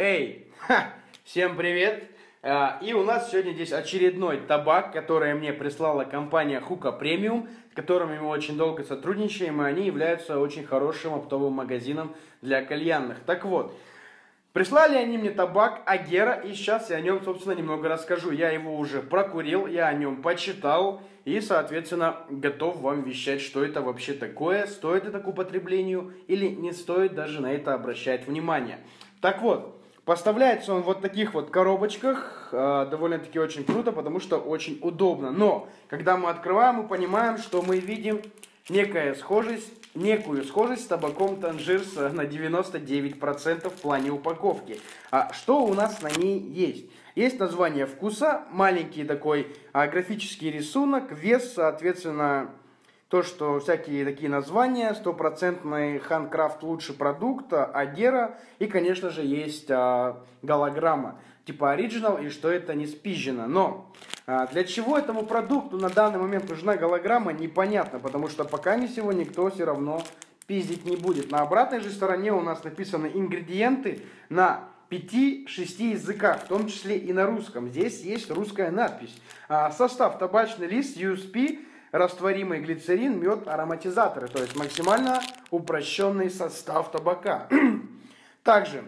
Эй, всем привет! И у нас сегодня здесь очередной табак, который мне прислала компания Hookah Premium, с которыми мы очень долго сотрудничаем, и они являются очень хорошим оптовым магазином для кальянных. Так вот, прислали они мне табак Агера, и сейчас я о нем, собственно, немного расскажу. Я его уже прокурил, я о нем почитал, и, соответственно, готов вам вещать, что это вообще такое, стоит это к употреблению или не стоит даже на это обращать внимание. Так вот, поставляется он в вот таких вот коробочках, довольно-таки очень круто, потому что очень удобно. Но, когда мы открываем, мы понимаем, что мы видим некую схожесть с табаком Tangiers на 99% в плане упаковки. Что у нас на ней есть? Есть название вкуса, маленький такой графический рисунок, вес, соответственно, то, что всякие такие названия, стопроцентный Handcraft лучший продукт, Агера, и, конечно же, есть голограмма, типа Original, и что это не спизжено. Но для чего этому продукту на данный момент нужна голограмма, непонятно, потому что пока ничего никто все равно пиздить не будет. На обратной же стороне у нас написаны ингредиенты на 5-6 языках, в том числе и на русском. Здесь есть русская надпись. Состав: табачный лист, USP, растворимый глицерин, мед, ароматизаторы. То есть максимально упрощенный состав табака. Также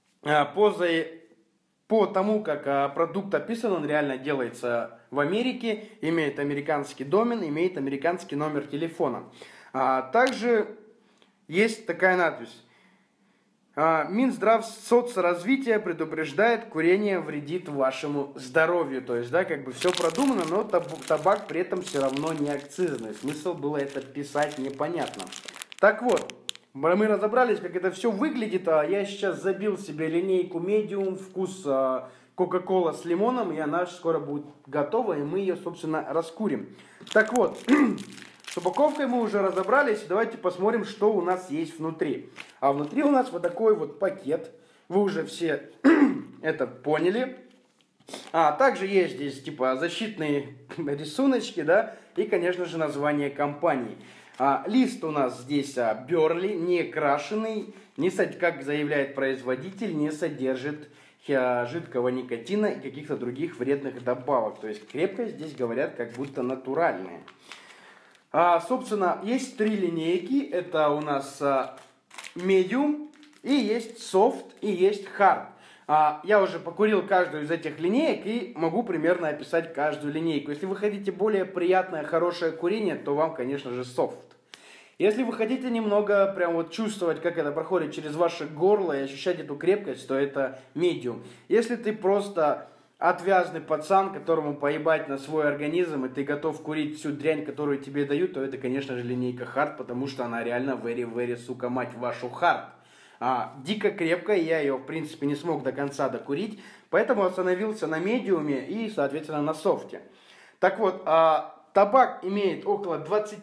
по тому, как продукт описан, он реально делается в Америке, имеет американский домен, имеет американский номер телефона. Также есть такая надпись. Минздрав соцразвития предупреждает, курение вредит вашему здоровью. То есть, да, как бы все продумано, но табак при этом все равно не акцизный. Смысл было это писать непонятно. Так вот, мы разобрались, как это все выглядит. Я сейчас забил себе линейку Medium, вкус Coca-Cola с лимоном, и она скоро будет готова, и мы ее, собственно, раскурим. Так вот, с упаковкой мы уже разобрались, давайте посмотрим, что у нас есть внутри. А внутри у нас вот такой вот пакет, вы уже все это поняли. Также есть здесь типа защитные рисуночки, да, и, конечно же, название компании. Лист у нас здесь Burley, не крашеный, как заявляет производитель, не содержит жидкого никотина и каких-то других вредных добавок. То есть крепкость здесь, говорят, как будто натуральная. Собственно, есть 3 линейки. Это у нас Medium, и есть Soft, и есть Hard. Я уже покурил каждую из этих линеек и могу примерно описать каждую линейку. Если вы хотите более приятное, хорошее курение, то вам, конечно же, Soft. Если вы хотите немного прям вот чувствовать, как это проходит через ваше горло и ощущать эту крепкость, то это Medium. Если ты просто отвязный пацан, которому поебать на свой организм, и ты готов курить всю дрянь, которую тебе дают, то это, конечно же, линейка Hard, потому что она реально very, сука, мать вашу, Hard. Дико крепкая, я ее, в принципе, не смог до конца докурить, поэтому остановился на медиуме и, соответственно, на софте. Так вот, табак имеет около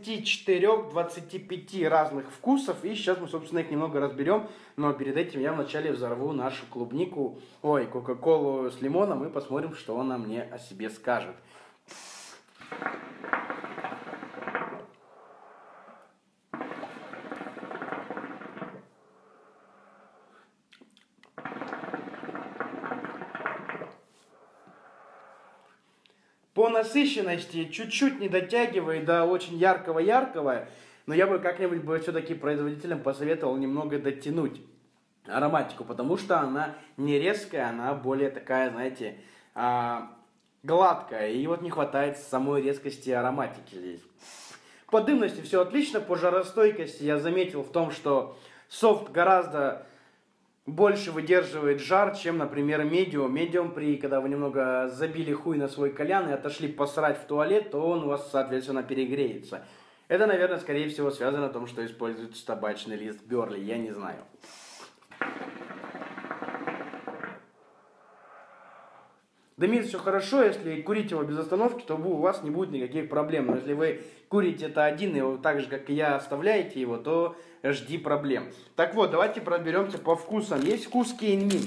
24-25 разных вкусов, и сейчас мы, собственно, их немного разберем, но перед этим я вначале взорву нашу Кока-Колу с лимоном и посмотрим, что она мне о себе скажет. По насыщенности чуть-чуть не дотягивает до очень яркого-яркого, но я бы как-нибудь все-таки производителям посоветовал немного дотянуть ароматику, потому что она не резкая, она более такая, знаете, гладкая, и вот не хватает самой резкости ароматики здесь. По дымности все отлично, по жаростойкости я заметил в том, что софт гораздо больше выдерживает жар, чем, например, медиум. Медиум, когда вы немного забили хуй на свой кальян и отошли посрать в туалет, то он у вас, соответственно, перегреется. Это, наверное, скорее всего связано с тем, что используется табачный лист Burley, я не знаю. Дымит все хорошо, если курить его без остановки, то у вас не будет никаких проблем. Но если вы курите это один, и так же, как и я, оставляете его, то жди проблем. Так вот, давайте проберемся по вкусам. Есть вкус кейн-минт.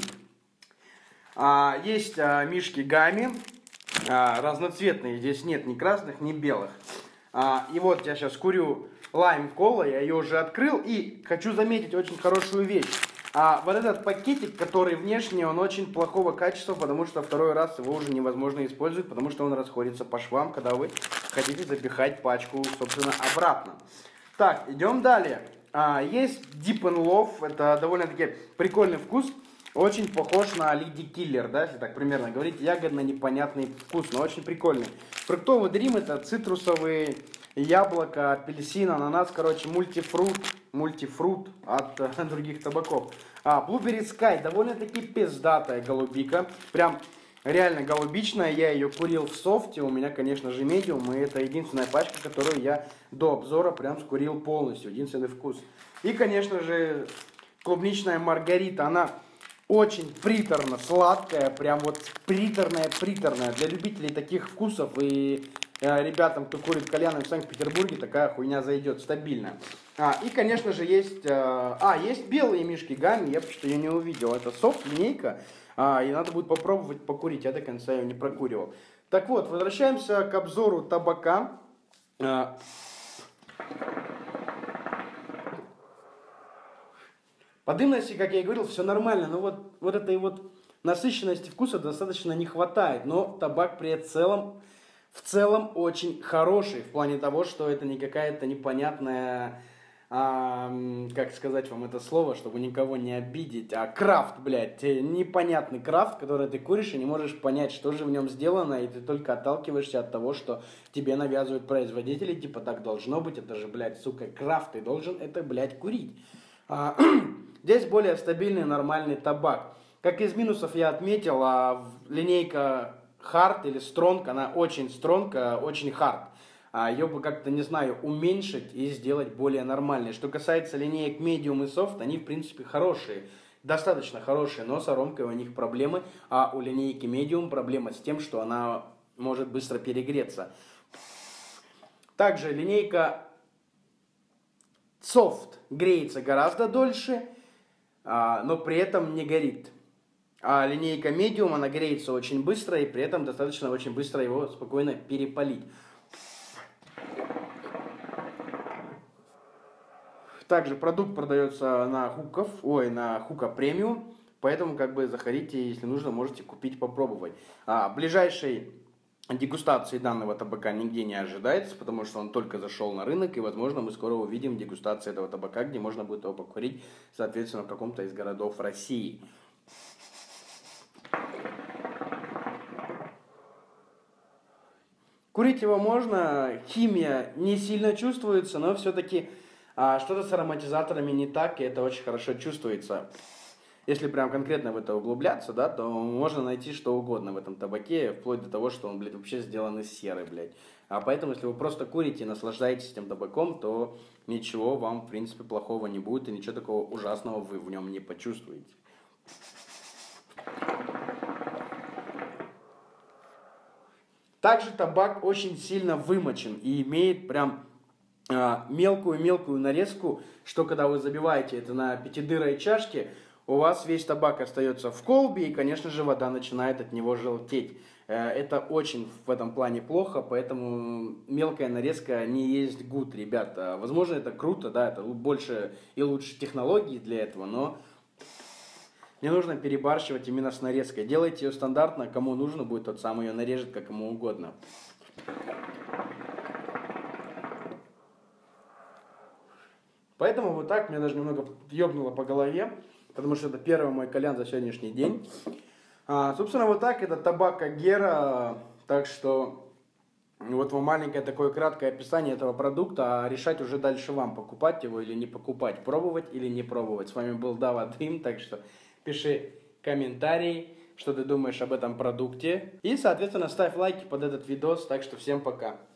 Есть мишки гамми, разноцветные. Здесь нет ни красных, ни белых. И вот я сейчас курю лайм-кола, я ее уже открыл. И хочу заметить очень хорошую вещь. А вот этот пакетик, который внешне, он очень плохого качества, потому что второй раз его уже невозможно использовать, потому что он расходится по швам, когда вы хотите запихать пачку, собственно, обратно. Так, идем далее. Есть Deep and Love, это довольно-таки прикольный вкус, очень похож на Lady Killer, да, если так примерно говорить, ягодно-непонятный вкус, но очень прикольный. Фруктовый дрим — это цитрусовые яблоко, апельсин, ананас, короче, мультифрут от других табаков. Blueberry Sky, довольно-таки пиздатая голубика, прям реально голубичная, я ее курил в софте, у меня, конечно же, медиум, и это единственная пачка, которую я до обзора прям скурил полностью, единственный вкус. И, конечно же, клубничная маргарита, она очень приторно-сладкая, прям вот приторная. Для любителей таких вкусов и ребятам, кто курит кальяны в Санкт-Петербурге, такая хуйня зайдет стабильно. И, конечно же, есть белые мишки Гамми, я что ее не увидел. Это софт-линейка, и надо будет попробовать покурить, я до конца ее не прокуривал. Так вот, возвращаемся к обзору табака. По дымности, как я и говорил, все нормально, но вот этой вот насыщенности вкуса достаточно не хватает. Но табак в целом очень хороший, в плане того, что это не какая-то непонятная, как сказать вам это слово, чтобы никого не обидеть, крафт, блядь, непонятный крафт, который ты куришь и не можешь понять, что же в нем сделано, и ты только отталкиваешься от того, что тебе навязывают производители, типа так должно быть, это же, блядь, сука, крафт, ты должен это, блядь, курить. Здесь более стабильный, нормальный табак. Как из минусов я отметил, линейка Hard или Strong, она очень Strong, очень Hard. Ее бы как-то, не знаю, уменьшить и сделать более нормальной. Что касается линеек Medium и Soft, они, в принципе, хорошие. Достаточно хорошие, но с аромкой у них проблемы. А у линейки Medium проблема с тем, что она может быстро перегреться. Также линейка Soft греется гораздо дольше, но при этом не горит. А линейка Medium, она греется очень быстро, и при этом достаточно очень быстро его спокойно перепалить. Также продукт продается на Хука премиум, поэтому как бы заходите, если нужно, можете купить, попробовать. Ближайшей дегустации данного табака нигде не ожидается, потому что он только зашел на рынок, и, возможно, мы скоро увидим дегустацию этого табака, где можно будет его покурить, соответственно, в каком-то из городов России. Курить его можно, химия не сильно чувствуется, но все-таки что-то с ароматизаторами не так, и это очень хорошо чувствуется. Если прям конкретно в это углубляться, да, то можно найти что угодно в этом табаке, вплоть до того, что он, блядь, вообще сделан из серы, блядь. Поэтому, если вы просто курите и наслаждаетесь этим табаком, то ничего вам, в принципе, плохого не будет, и ничего такого ужасного вы в нем не почувствуете. Также табак очень сильно вымочен и имеет прям мелкую нарезку, что когда вы забиваете это на пятидырой чашке, у вас весь табак остается в колбе, и, конечно же, вода начинает от него желтеть. Это очень в этом плане плохо, поэтому мелкая нарезка не есть гуд, ребята. Возможно, это круто, да, это больше и лучше технологий для этого, но не нужно перебарщивать именно с нарезкой. Делайте ее стандартно, кому нужно будет, тот сам ее нарежет, как ему угодно. Поэтому вот так меня даже немного ёбнуло по голове, потому что это первый мой кальян за сегодняшний день. Собственно, вот так, это табак Гера, так что вот вам маленькое такое краткое описание этого продукта, а решать уже дальше вам, покупать его или не покупать, пробовать или не пробовать. С вами был Дава Дым, так что пиши комментарии, что ты думаешь об этом продукте, и, соответственно, ставь лайки под этот видос, так что всем пока.